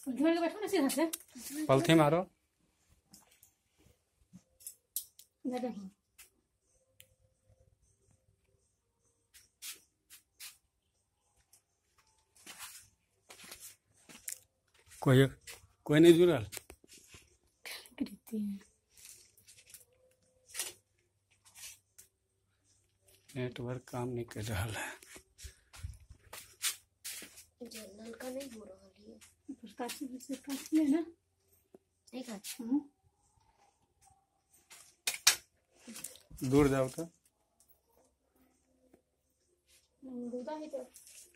पलथी मार के बैठो ना सीधा से। पलथी मारो। इधर देखो। कोई नहीं जुड़ल। नेटवर्क काम नहीं कर रहा है। जनरल का नहीं हो रहा है। काट लेना। ठीक है। दूर जाओ तो। दूधा ही तो।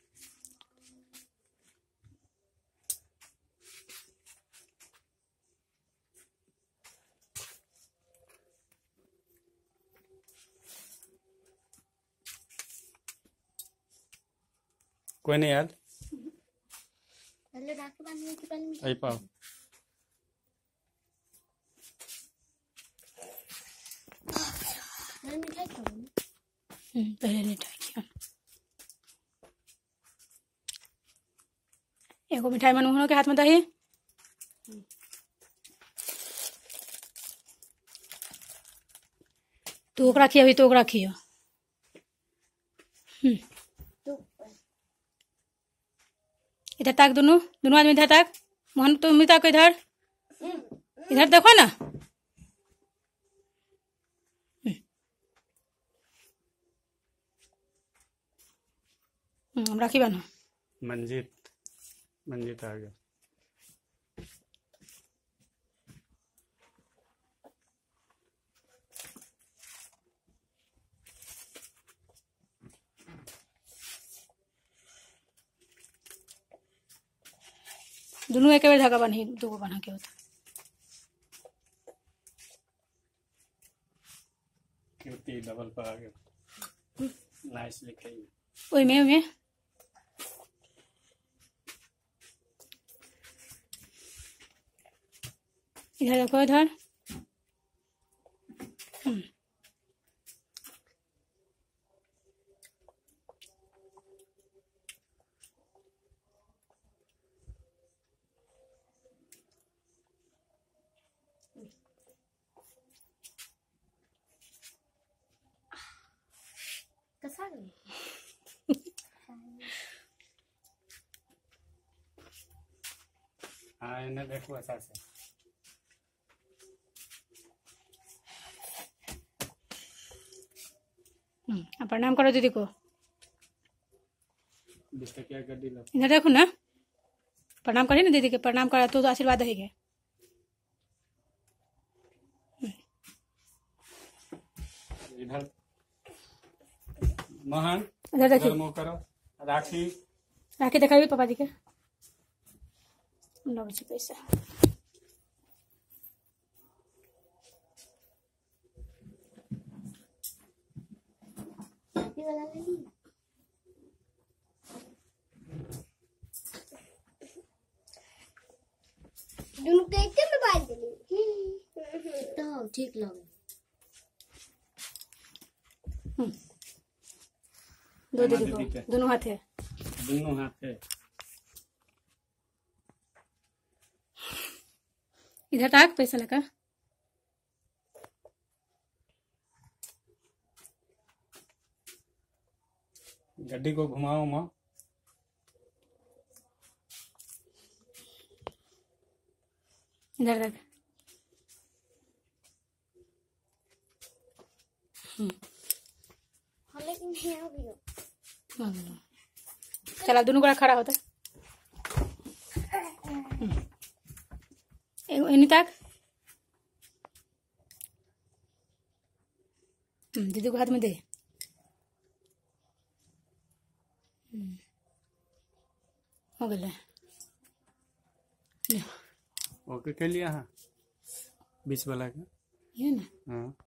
कोई नहीं यार। पहले राखी बांधने के पहले आई पाओ। मिठाई खाओ। पहले मिठाई किया। एगो मिठाई मनमोहनों के हाथ में दही। तू ओकरा खिया तो ओकरा खिया। इधर ताक दोनों आदमी इधर ताक। मोहन तुम ताको इधर। इधर देखो ना। राखी बांधो। मंजीत आ गया। दोनों एक बार धागा बांधी, दो बना के होता। कीर्ति डबल पर आ गया। नाइस लिखे। ओए में इधर देखो इधर। कसा गई। हाँ इन्हें देखो ऐसा से। प्रणाम करो दीदी को। 20 टकिया गड्डी लो। इधर देखो ना। प्रणाम करिए ना दीदी के। प्रणाम करा तो आशीर्वाद है। इधर महान इधर देखिए। मुँह करो। राखी दिखाइए पापा जी के। पैसा वाला ले ली। दोनों कैसे में बांध ली। तो ठीक लगे। दो दीदी को दोनों हाथ है। इधर तक पैसा लगा। गड्डी को घुमाओ माँ। इधर तक। लेकिन चला दोनों को खड़ा होता। इन्हीं तक। दीदी को हाथ में दे। हो गया। ओके के लिया हाँ 20 वाला का। ये ना। हाँ